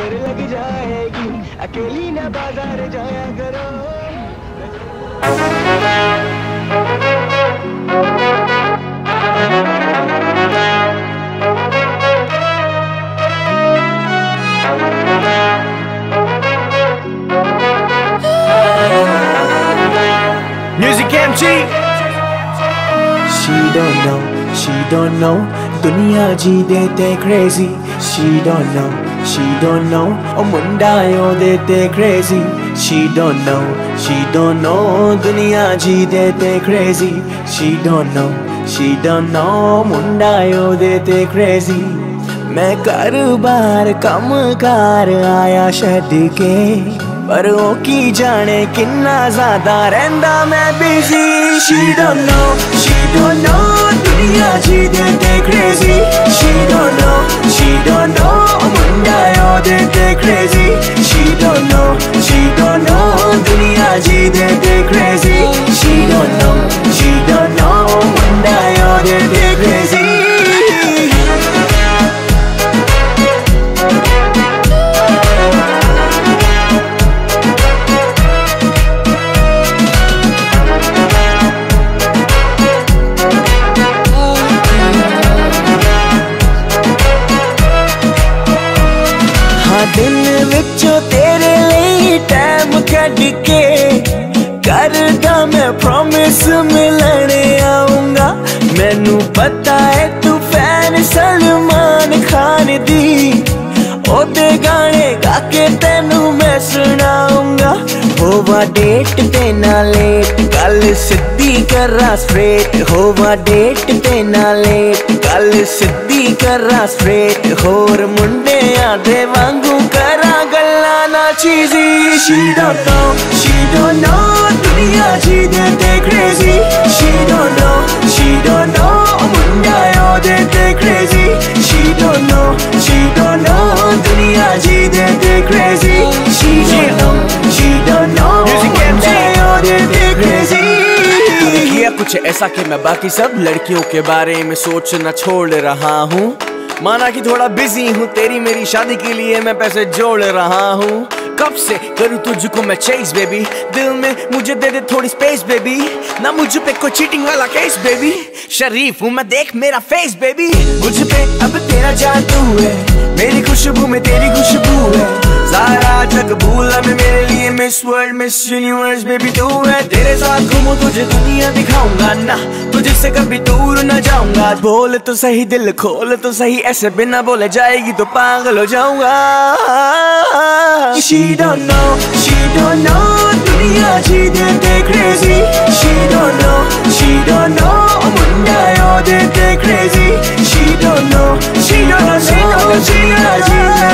नजर लग जाएगी, अकेली ना बाजार जाया करो। Music MG. She don't know, दुनिया जी देते crazy. She don't know, ओ मुंडा यो देते crazy. She don't know, दुनिया जी देते crazy. She don't know, मुंडा यो देते crazy. मैं कारोबार कम कार आया छड्ड के, पर ओ की जाने किन्ना ज्यादा रहंदा मैं बिजी। She don't know, दुनिया जी देते crazy. She don't know, मुंडा यो देते crazy. She don't know, दुनिया जी देते crazy. She don't know, मुंडा यो देते crazy. दिन विचों तेरे लिए टाइम कढ के करदा मैं प्रॉमिस मिलने आऊंगा। मैनू पता है तू फैन सलमान खान दी, ओदे गाने गा के तेनू मैं सुनाऊंगा। होवा डेट ते ना लेट, गल सिद्धी करा स्ट्रेट। होवा डेट ते ना लेट, गल सिद्धी करा स्ट्रेट। होर मुंडे आदे वांगू करा गल्ला ना चीजी। She don't know, दुनिया जी देते crazy. She don't know, मुंडा यो देते crazy. She don't know, दुनिया जी देते crazy. She don't know, मुंडा यो देते crazy. किया कुछ ऐसा कि मैं बाकी सब लड़कियों के बारे में सोचना छोड़ रहा हूँ। माना कि थोड़ा बिजी हूँ, तेरी मेरी शादी के लिए मैं पैसे जोड़ रहा हूँ। कब से करूँ तुझको मैं चेस बेबी, दिल में मुझे दे दे थोड़ी स्पेस बेबी। ना मुझ पे कोई चीटिंग वाला केस बेबी, शरीफ हूँ मैं देख मेरा फेस बेबी। मुझ पे अब तेरा जादू है, मेरी खुशबू में तेरी खुशबू है। सारा जग भूला मैं मेरे लिए Miss World Miss Universe baby तू है। तेरे साथ घूमूं तुझे दुनिया दिखाऊंगा ना, तुझसे कभी दूर न जाऊंगा। बोल तो सही दिल खोल तो सही, ऐसे बिना बोले जाएगी तो पागल हो जाऊंगा। She don't know, दुनिया जी देते crazy. She don't know, मुंडा यो देते crazy. She don't know, दुनिया जी